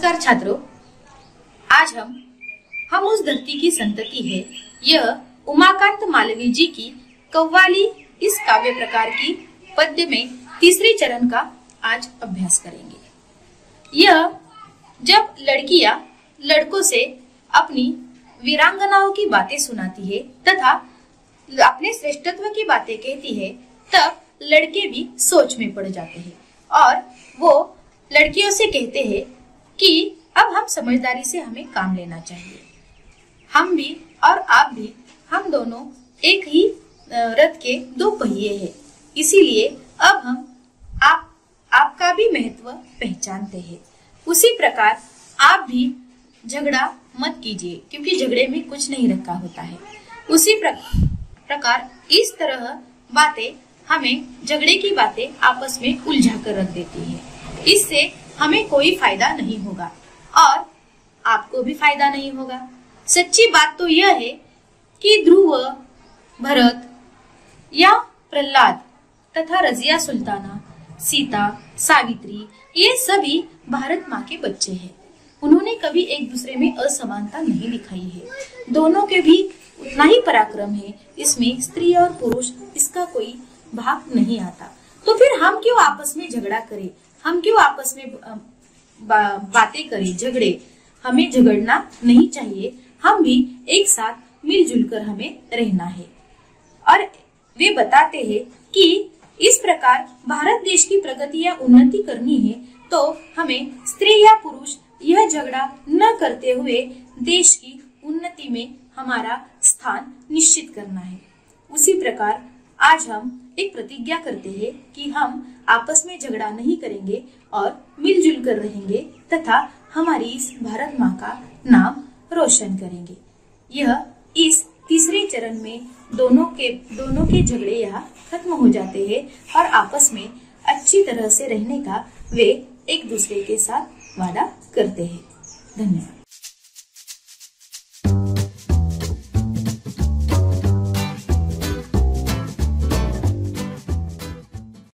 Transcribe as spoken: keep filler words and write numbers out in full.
नमस्कार छात्रों, आज हम हम उस धरती की संतति है यह उमाकांत मालवीय जी की कव्वाली इस काव्य प्रकार की पद्य में तीसरे चरण का आज अभ्यास करेंगे। यह जब लड़कियां लड़कों से अपनी वीरांगनाओं की बातें सुनाती है तथा अपने श्रेष्ठत्व की बातें कहती है, तब लड़के भी सोच में पड़ जाते हैं और वो लड़कियों से कहते हैं कि अब हम समझदारी से हमें काम लेना चाहिए। हम भी और आप भी, हम दोनों एक ही रथ के दो पहिए हैं, इसीलिए अब हम आप आपका भी महत्व पहचानते हैं। उसी प्रकार आप भी झगड़ा मत कीजिए, क्योंकि झगड़े में कुछ नहीं रखा होता है। उसी प्रकार इस तरह बातें हमें झगड़े की बातें आपस में उलझा कर रख देती है। इससे हमें कोई फायदा नहीं होगा और आपको भी फायदा नहीं होगा। सच्ची बात तो यह है कि ध्रुव, भरत या प्रहलाद तथा रजिया सुल्ताना, सीता, सावित्री, ये सभी भारत माँ के बच्चे हैं। उन्होंने कभी एक दूसरे में असमानता नहीं दिखाई है। दोनों के भी उतना ही पराक्रम है, इसमें स्त्री और पुरुष इसका कोई भाग नहीं आता। तो फिर हम क्यों आपस में झगड़ा करें, हम क्यों आपस में बा, बातें करें, झगड़े? हमें झगड़ना नहीं चाहिए। हम भी एक साथ मिलजुल कर हमें रहना है। और वे बताते हैं कि इस प्रकार भारत देश की प्रगति या उन्नति करनी है तो हमें स्त्री या पुरुष यह झगड़ा न करते हुए देश की उन्नति में हमारा स्थान निश्चित करना है। उसी प्रकार आज हम एक प्रतिज्ञा करते हैं कि हम आपस में झगड़ा नहीं करेंगे और मिलजुल कर रहेंगे तथा हमारी इस भारत माँ का नाम रोशन करेंगे। यह इस तीसरे चरण में दोनों के दोनों के झगड़े यहाँ खत्म हो जाते हैं और आपस में अच्छी तरह से रहने का वे एक दूसरे के साथ वादा करते हैं। धन्यवाद।